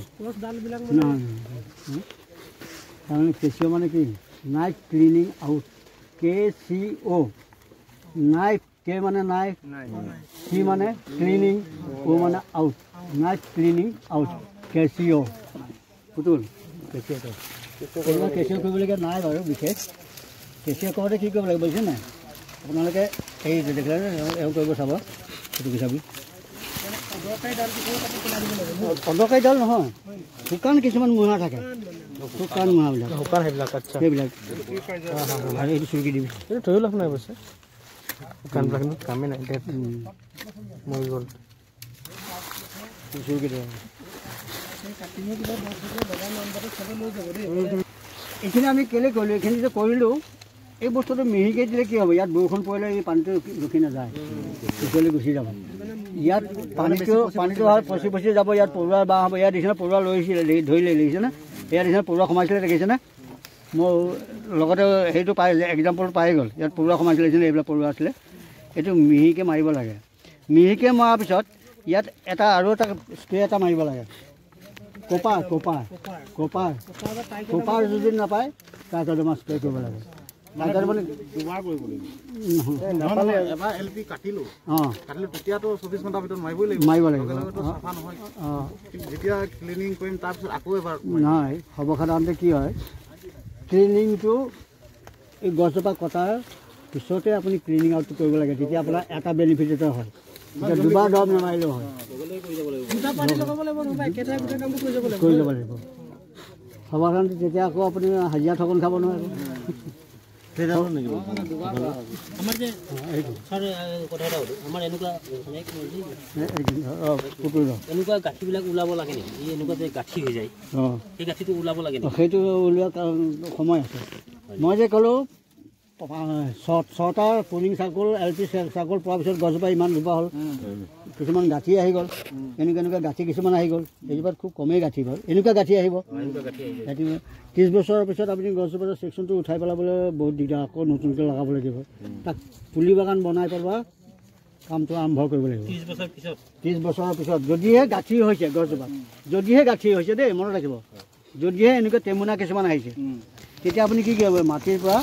নহয় তাৰমানে কেচিঅ' মানে কি? Knife cleaning out K C O' knife K মানে নাইফ চি মানে ক্লিনিং অ' মানে out knife cleaning out K C O' পুতুল কেচিয়াটো কেচিয়া কৰিবলগীয়া নাই বাৰু বিশেষ কেচিয়া কৰোঁতে কি কৰিব লাগিব বুজিছে নাই আপোনালোকে এই দেখিলে এওঁ কৰিব চাব সেইটো বিচাৰি অদৰকাৰী ডাল নহয় শুকান কিছুমান মুঢ়া থাকে শুকান মুঢ়াবিলাক শুকান সেইবিলাক আচ্ছা সেইবিলাক আৰু এইটো চুৰুকি দিবি এইটো থৈ লাভ নাই অৱশ্যে শুকানবিলাক কিন্তু কামেই নাই এতিয়া মৰি গ'ল চুৰুকি দিব এইখিনি আমি কেলৈ কৰিলোঁ এইখিনি যে কৰিলোঁ এই বস্তুটো মিহিকৈ দিলে কি হ'ব ইয়াত বৰষুণ পৰিলে এই পানীটো ৰখি নাযায় পিছলৈ গুচি যাব ইয়াত পানীটো পানীটো পচি পচি যাব ইয়াত পৰুৱা বাঁহ হ'ব ইয়াত দেখিছে পৰুৱা লৈছিলে ধৰিলে দেখিছেনে ইয়াত দেখিছে পৰুৱা সোমাইছিলে দেখিছেনে মোৰ লগতে সেইটো পাই এক্সাম্পল পাই গ'ল ইয়াত পৰুৱা সোমাইছিলে দেখিছেনে এইবিলাক পৰুৱা আছিলে এইটো মিহিকৈ মাৰিব লাগে মিহিকৈ মৰাৰ পিছত ইয়াত এটা আৰু এটা স্প্ৰে এটা মাৰিব লাগে কপাৰ কপাৰ কপাৰ কপাৰ যদি নাপায় ট্ৰাইকোডাৰ্মা স্প্ৰে কৰিব লাগে দুবাৰ কৰিব লাগিব এবাৰ এল পি কাটিলোঁ অঁ কাটিলোঁ তেতিয়াতো চৌবিছ ঘণ্টাৰ ভিতৰত মাৰিবই লাগিব মাৰিব লাগিব চাফা নহয় অঁ যেতিয়া ক্লিনিং কৰিম তাৰপিছত আকৌ এবাৰ নহয় সৰ্বসাধাৰণতে কি হয় ক্লিনিংটো এই গছজোপা কটাৰ পিছতে আপুনি ক্লিনিং আউটটো কৰিব লাগে তেতিয়া আপোনাৰ এটা বেনিফিট এটা হয় এতিয়া দুবাৰ দৰৱ নামাৰিলেও হয় কৰি ল'ব লাগিব সৰ্বসাধাৰণতে তেতিয়া আকৌ আপুনি হাজিৰা ঠগন খাব নোৱাৰিব এনেকুৱা গাঁঠিবিলাক ওলাব লাগে নেকি এই এনেকুৱা যে গাঁঠি হৈ যায় সেই গাঁঠিটো ওলাব লাগে সেইটো ওলোৱা সময় আছে মই যে ক'লোঁ ছটা pulling circle L P circle পোৱাৰ পিছত গছজোপা ইমান জোপা হ'ল কিছুমান গাঁঠি আহি গ'ল এনেকুৱা এনেকুৱা গাঁঠি কিছুমান আহি গ'ল এইজোপাত খুব কমেই গাঁঠি গ'ল এনেকুৱা গাঁঠি আহিব গাঁঠি ত্ৰিছ বছৰৰ পিছত আপুনি গছজোপাৰ ছেকশ্যনটো উঠাই পেলাবলৈ বহুত দিগদাৰ আকৌ নতুনকৈ লগাব লাগিব তাক পুলি বাগান বনাই পেলোৱা কামটো আৰম্ভ কৰিব লাগিব ত্ৰিছ বছৰ পিছত ত্ৰিছ বছৰৰ পিছত যদিহে গাঁঠি হৈছে গছজোপাত যদিহে গাঁঠি হৈছে দেই মনত ৰাখিব যদিহে এনেকুৱা টেমুনা কিছুমান আহিছে তেতিয়া আপুনি কি কৰিব মাটিৰ পৰা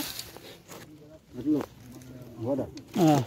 অঁ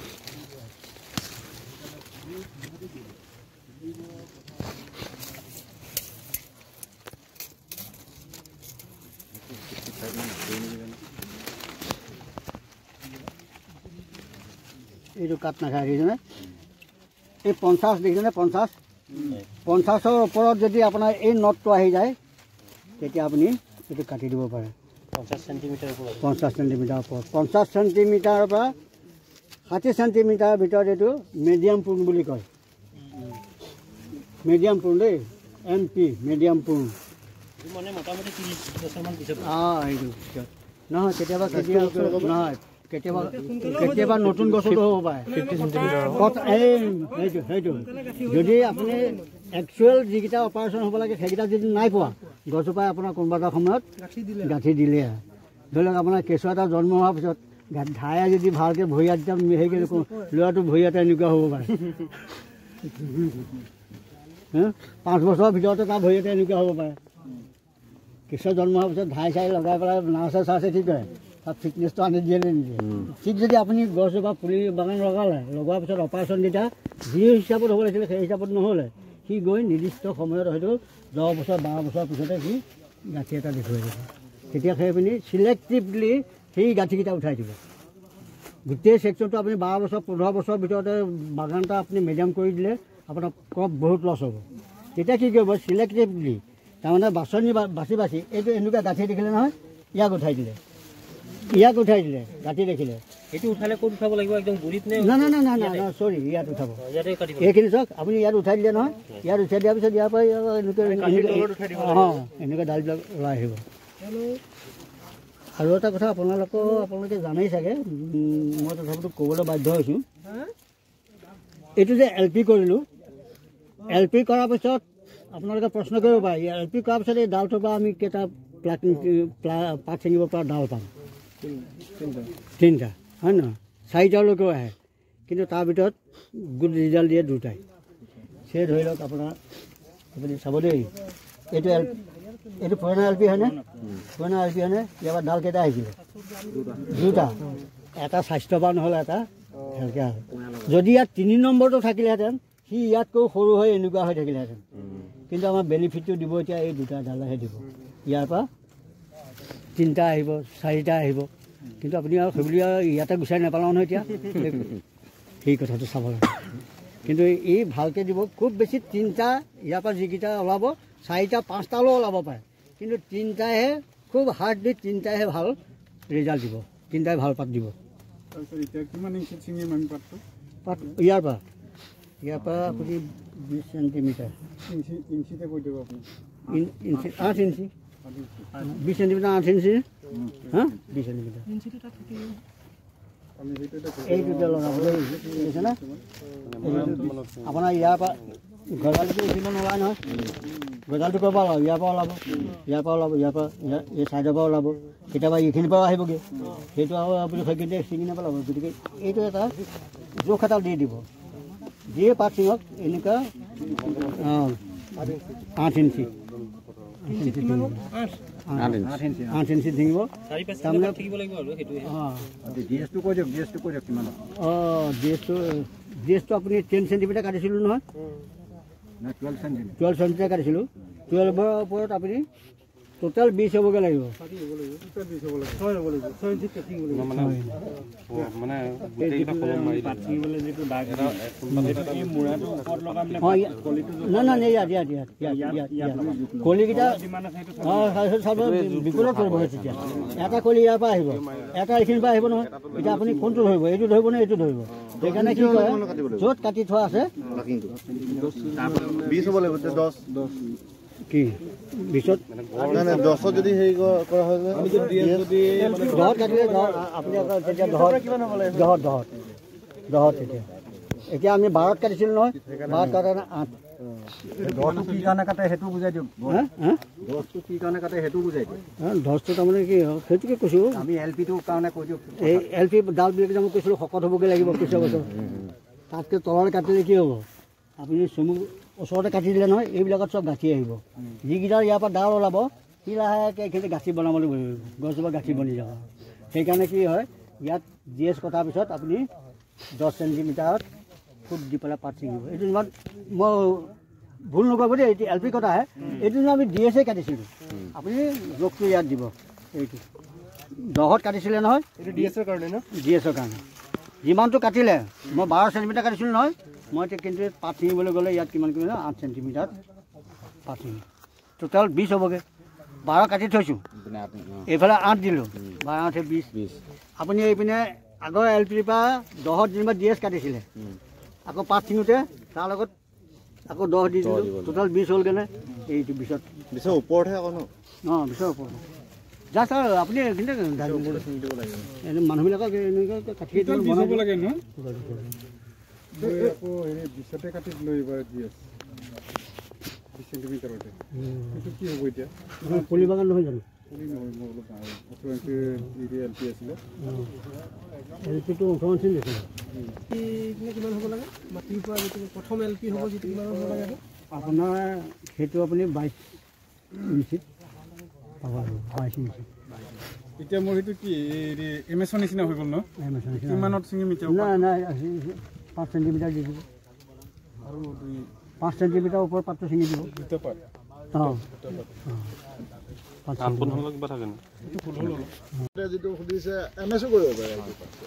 এইটো কাট নাখায় দেখিছেনে এই পঞ্চাছ দেখিছেনে পঞ্চাছ পঞ্চাছৰ ওপৰত যদি আপোনাৰ এই নটটো আহি যায় তেতিয়া আপুনি এইটো কাটি দিব পাৰে পঞ্চাছ চেণ্টিমিটাৰ ওপৰত পঞ্চাছ চেণ্টিমিটাৰ ওপৰত পঞ্চাছ চেণ্টিমিটাৰৰ পৰা ষাঠি চেণ্টিমিটাৰৰ ভিতৰত এইটো মিডিয়াম পোন বুলি কয় মিডিয়াম পোন দেই এম পি মিডিয়াম পোন মানে মোটামুটি ত্ৰিছ বছৰমান পিছত অঁ এইটো পিছত নহয় কেতিয়াবা কেতিয়াবা নহয় কেতিয়াবা কেতিয়াবা নতুন গছতো হ'ব পাৰে ফিফটি চেণ্টিমিটাৰ সেইটো সেইটো যদি আপুনি একচুৱেল যিকেইটা অপাৰেশ্যন হ'ব লাগে সেইকেইটা যদি নাই পোৱা গছজোপাই আপোনাৰ কোনোবা এটা সময়ত গাঁঠি দিলে ধৰি লওক আপোনাৰ কেঁচুৱা এটা জন্ম হোৱাৰ পিছত ধাৰে যদি ভালকৈ ভৰিয়াত হেৰি কৰি ল'ৰাটো ভৰিয়াতে এনেকুৱা হ'ব পাৰে পাঁচ বছৰৰ ভিতৰতে তাৰ ভৰিয়াতে এনেকুৱা হ'ব পাৰে কেঁচুৱা জন্ম হোৱাৰ পিছত ধাই চাই লগাই পেলাই নাৰ্ছে চাৰ্ছে কি কৰে তাত ফিটনেছটো আনি দিয়ে নিদিয়ে ঠিক যদি আপুনি গছজোপা পুলি বাগান লগালে লগোৱাৰ পিছত অপাৰেশ্যনকেইটা যি হিচাপত হ'ব লাগিছিলে সেই হিচাপত নহ'লে সি গৈ নিৰ্দিষ্ট সময়ত হয়তো দহ বছৰ বাৰ বছৰৰ পিছতে সি গাঁঠি এটা দেখুৱাই দিব তেতিয়া সেই আপুনি চিলেক্টিভলি সেই গাঁঠিকেইটা উঠাই দিব গোটেই ছেকশ্যনটো আপুনি বাৰ বছৰ পোন্ধৰ বছৰৰ ভিতৰতে বাগান এটা আপুনি মিডিয়াম কৰি দিলে আপোনাৰ ক্ৰপ বহুত লছ হ'ব তেতিয়া কি কৰিব চিলেক্টিভলি তাৰমানে বাছনি বাছি বাছি এইটো এনেকুৱা গাঁঠি দেখিলে নহয় ইয়াক উঠাই দিলে ইয়াক উঠাই দিলে গাঁঠি দেখিলে এইটো উঠালে ক'ত উঠাব লাগিব একদম গুৰিত নে না না না না না না চৰি ইয়াত উঠাব ইয়াতে কাটিব এইখিনি চাওক আপুনি ইয়াত উঠাই দিলে নহয় ইয়াত উঠাই দিয়াৰ পিছত ইয়াৰ পৰা এনেকৈ অঁ এনেকৈ ডালবিলাক ওলাই আহিব আৰু এটা কথা আপোনালোকৰ আপোনালোকে জানেই চাগে মই তথাপিতো ক'বলৈ বাধ্য হৈছোঁ এইটো যে এল পি কৰিলোঁ এল পি কৰাৰ পিছত আপোনালোকে প্ৰশ্ন কৰিব পাৰে এল পি কৰাৰ পিছত এই ডালটোৰ পৰা আমি কেইটা প্লাক পাত ছিঙিব পৰা ডাল পাম তিনিটা হয় নহয় চাৰিটালৈকেও আহে কিন্তু তাৰ ভিতৰত গুড ৰিজাল্ট দিয়ে দুটাই সেই ধৰি লওক আপোনাৰ আপুনি চাব দেই এইটো এল এইটো পুৰণা এল পি হয়নে পুৰণা এল পি হয়নে ইয়াৰ পৰা ডাল কেইটা আহিছিলে দুটা এটা স্বাস্থ্যৱান হ'ল এটা হেলকা হ'ল যদি ইয়াত তিনি নম্বৰটো থাকিলেহেঁতেন সি ইয়াতকৈ সৰু হৈ এনেকুৱা হৈ থাকিলেহেঁতেন কিন্তু আমাৰ বেনিফিটটো দিব এতিয়া এই দুটা ডালহে দিব ইয়াৰ পৰা তিনিটা আহিব চাৰিটা আহিব কিন্তু আপুনি আৰু সেইবুলি আৰু ইয়াতে গুচাই নাপালাও নহয় এতিয়া সেই কথাটো চাব লাগে কিন্তু এই ভালকৈ দিব খুব বেছি তিনিটা ইয়াৰ পৰা যিকেইটা ওলাব চাৰিটা পাঁচটালৈও ওলাব পাৰে কিন্তু তিনিটাইহে খুব হাৰ্ড দি তিনিটাইহে ভাল ৰিজাল্ট দিব তিনিটাই ভাল পাত দিব পাত ইয়াৰ পৰা ইয়াৰ পৰা আপুনি বিছ চেণ্টিমিটাৰ ইঞ্চি আঠ ইঞ্চি বিছ চেণ্টিমিটাৰ আঠ ইঞ্চি হা বিছ চেণ্টিমিটাৰ এইটোতে লগাব বুজিছেনে আপোনাৰ ইয়াৰ পৰা গজালটো উঠিব নোলায় নহয় গজালটো ক'ৰ পৰা ওলাব ইয়াৰ পৰা ওলাব ইয়াৰ পৰা ওলাব ইয়াৰ পৰা এই ছাইডৰ পৰা ওলাব কেতিয়াবা এইখিনিৰ পৰা আহিবগৈ সেইটো আৰু আপুনি সেইখিনিতে ছিঙি নেপেলাব গতিকে এইটো এটা জোখ এটা দি দিব যিয়ে পাত ছিঙক এনেকুৱা অঁ আঠ ইঞ্চি আঠ ইঞ্চি ছিঙিব তাৰমানে অঁ জি এছটো কৈ দিয়ক জি এছটো কৈ দিয়ক কিমান অঁ জি এছটো জি এছটো আপুনি টেন চেণ্টিমিটাৰ কাটিছিলোঁ নহয় টুৱেল্ভ চেণ্টিমিটাৰ টুৱেল্ভ চেণ্টিমিটাৰ কাটিছিলোঁ টুৱেল্ভৰ ওপৰত আপুনি টোটেল বিছ হ'বগৈ লাগিব নাই নাই ইয়াত ইয়াত ইয়াত ইয়াত ইয়াত কলিকেইটা অঁ চাব বিপদত পৰিব তেতিয়া এটা কলি ইয়াৰ পৰা আহিব এটা এইখিনিৰ পৰা আহিব নহয় এতিয়া আপুনি কোনটো ধৰিব এইটো ধৰিব নে এইটো ধৰিব সেইকাৰণে কি কয় য'ত কাটি থোৱা আছে বিছ হ'ব লাগিব দহ দহ কি বিছত দহত যদি হেৰি কৰা হয় দহত কাটিলে আপুনি তেতিয়া দহত দহত দহত দহত তেতিয়া এতিয়া আমি বাৰত কাটিছিলোঁ নহয় বাৰত কাটা আঠ দহটো কি কাৰণে কাটে সেইটো বুজাই দিয়ক দহটো কি কাৰণে কাটে সেইটো বুজাই দিয়ক দহটো তাৰমানে কি সেইটোকে কৈছোঁ আমি এল পিটোৰ কাৰণে কৈ দিয়ক এই এল পি ডালবিলাক যে মই কৈছিলোঁ শকত হ'বগৈ লাগিব কিছু বছৰ তাতকৈ তলত কাটিলে কি হ'ব আপুনি চমু ওচৰতে কাটি দিলে নহয় এইবিলাকত চব গাঁঠি আহিব যিকেইটা ইয়াৰ পৰা ডাল ওলাব সি লাহেকৈ এইখিনি গাঁঠি বনাবলৈ বহিব গছজোপা গাঁঠি বনি যাব সেইকাৰণে কি হয় ইয়াত জি এছ কটাৰ পিছত আপুনি দহ চেণ্টিমিটাৰত ফুট দি পেলাই পাত ছিঙিব এইটো যিমান মই ভুল নকৰিব দেই এইটো এল পি কটাহে এইটো আমি ডি এছে কাটিছিলোঁ আপুনি জোখটো ইয়াত দিব এইটো দহত কাটিছিলে নহয় এইটো ডি এছৰ কাৰণে ন ডি এছৰ কাৰণে যিমানটো কাটিলে মই বাৰ চেণ্টিমিটাৰ কাটিছিলোঁ নহয় মই এতিয়া কিন্তু পাত ছিঙিবলৈ গ'লে ইয়াত কিমান কিমান আঠ চেণ্টিমিটাৰ পাত ছিঙি টোটেল বিছ হ'বগৈ বাৰ কাটি থৈছোঁ এইফালে আঠ দিলোঁ বাৰ আঠে বিছ আপুনি এইপিনে আগৰ এল পিৰ পৰা দহত যেনিবা ডি এছ কাটিছিলে আকৌ পাত ছিঙোতে তাৰ লগত আকৌ দহ দি দিলোঁ টোটেল বিছ হ'লগৈনে এইটো বিছত বিছৰ ওপৰতহে আকৌ ন অঁ বিছৰ ওপৰত জাষ্ট আৰু আপুনি এইখিনিতে মানুহবিলাকক এনেকৈ কাটি বনাব লাগে ন আকৌ হেৰি বিছতে কাটি লৈ এইবাৰ জি এছ বিছ চেণ্টিমিটাৰতে সেইটো কি হ'ব এতিয়া পুলি বাগান নহয় জানো পুলি নহয় মই অলপ ওঠৰ ইঞ্চি এল পি আছিলে এল পিটো ওঠৰ ইঞ্চি দিছিলে কিমান হ'ব লাগে মাটিৰ পৰা যিটো প্ৰথম এল পি হ'ব যিটো কিমান হ'ব লাগে আপোনাৰ সেইটো আপুনি বাইছ ইঞ্চিত পাব বাইছ ইঞ্চি এতিয়া মোৰ সেইটো কি এম এছৰ নিচিনা হৈ গ'ল ন এম এছৰ নিচিনা কিমানত ছিঙি মিটাৰ নাই নাই পাঁচ চেণ্টিমিটাৰ দি দিব আৰু দুই পাঁচ চেণ্টিমিটাৰ ওপৰত পাতটো ছিঙি দিব দুটা পাত অঁ যিটো সুধিছে এম এছো কৰিব পাৰে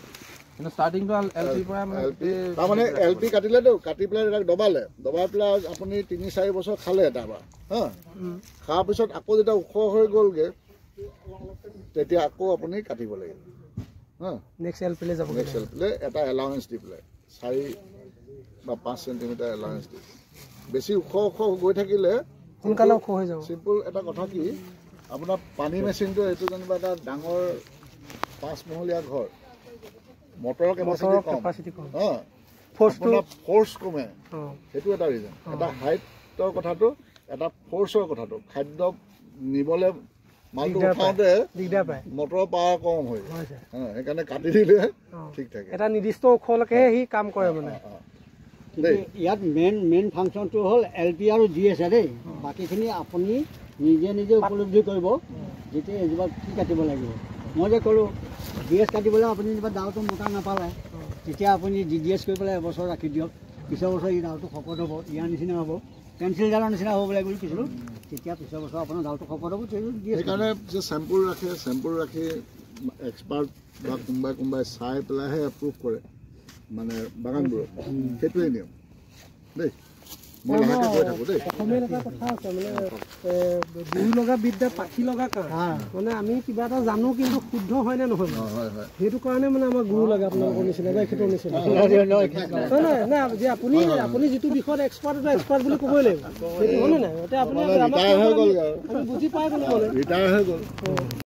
তাৰমানে এল পি কাটিলেতো কাটি পেলাই দবালে দবাই পেলাই আপুনি তিনি চাৰি বছৰ খালে তাৰপৰা হা খোৱাৰ পিছত আকৌ যেতিয়া ওখ হৈ গ'লগৈ তেতিয়া আকৌ আপুনি কাটিব লাগিব হা নেক্সট এল পিলে যাব নেক্সট এল পিলে এটা এলাউৱেঞ্চ দি পেলাই চাৰি বা পাঁচ চেণ্টিমিটাৰ এলাউৱেঞ্চ দি বেছি ওখ ওখ গৈ থাকিলে সোনকালে ওখ হৈ যাব চিম্পল এটা কথা কি আপোনাৰ পানী মেচিনটো এইটো যেনিবা এটা ডাঙৰ পাঁচমহলীয়া ঘৰ মটৰৰ কেপাচিটি কম হা ফ'ৰ্চ কমে সেইটো এটা ৰিজন এটা হাইটৰ কথাটো এটা ফ'ৰ্চৰ কথাটো খাদ্য নিবলৈ মালটো উঠাওঁতে মটৰৰ পাৱাৰ কম হয় সেইকাৰণে কাটি দিলে ঠিক থাকে এটা নিৰ্দিষ্ট ওখলৈকে সি কাম কৰে মানে ইয়াত মেইন মেইন ফাংচনটো হ'ল এল পি আৰু জি এছ দেই বাকীখিনি আপুনি নিজে নিজে উপলব্ধি কৰিব যেতিয়া এজোপা কি কাটিব লাগিব মই যে ক'লোঁ ডি এছ কাটিবলৈ আপুনি যেনিবা ডালটো মোটা নাপালে তেতিয়া আপুনি ডি ডি এছ কৰি পেলাই এবছৰ ৰাখি দিয়ক পিছৰ বছৰ ই ডালটো শকত হ'ব ইয়াৰ নিচিনা হ'ব পেঞ্চিল ডালৰ নিচিনা হ'ব বুলি বুলি কৈছিলোঁ তেতিয়া পিছৰ বছৰ আপোনাৰ ডালটো শকত হ'ব সেইকাৰণে যে চেম্পুল ৰাখে চেম্পুল ৰাখি এক্সপাৰ্ট বা কোনোবাই কোনোবাই চাই পেলাইহে এপ্ৰুভ কৰে মানে বাগানবোৰত সেইটোৱে নিয়ম দেই মই লাহেকৈ কৈ থাকোঁ দেই অসমীয়া এটা কথা আছে মানে গুৰু লগা বিদ্যা পাখি লগা কাম মানে আমি কিবা এটা জানো কিন্তু শুদ্ধ হয়নে নহয় হয় হয় সেইটো কাৰণে মানে আমাৰ গুৰু লাগে আপোনালোকৰ নিচিনা বা এখেতৰ নিচিনা নাই নাই যে আপুনি আপুনি যিটো বিষয়ত এক্সপাৰ্ট এটা এক্সপাৰ্ট বুলি ক'বই লাগিব সেইটো হয়নে নাই এতিয়া আপুনি ৰিটায়াৰ হৈ গ'ল আমি বুজি পাই গ'লো মানে ৰিটায়াৰ হৈ গ'ল